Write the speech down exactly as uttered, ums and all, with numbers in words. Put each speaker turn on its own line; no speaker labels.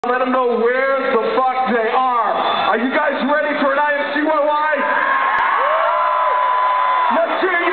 Let them know where the fuck they are. Are you guys ready for an I A M C Y Y? Let's hear you.